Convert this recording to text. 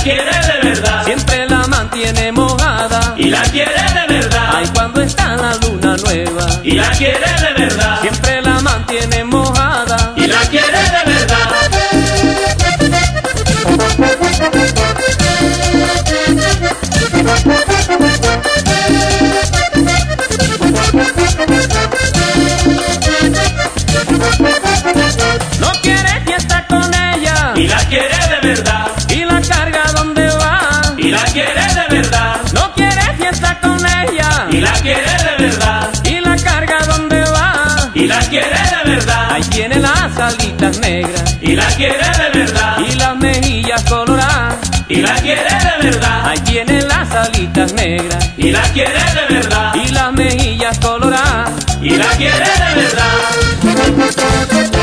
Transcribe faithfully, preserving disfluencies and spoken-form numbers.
quiere de verdad. Siempre la mantiene mojada Y la quiere de verdad. ay cuando está la luna nueva. Y la quiere de verdad. Siempre la mantiene mojada Y la quiere de verdad. no quiere fiesta con ella Y la quiere de verdad. y la carga donde va. Y la quiere de verdad. No quiere fiesta con ella Y la quiere de verdad. y la carga donde va. Y la quiere de verdad. Ahí tiene las alitas negras Y la quiere de verdad. y las mejillas coloradas. Y la quiere de verdad. Ahí tiene las alitas negras Y la quiere de verdad. y las mejillas coloradas. Y la quiere de verdad.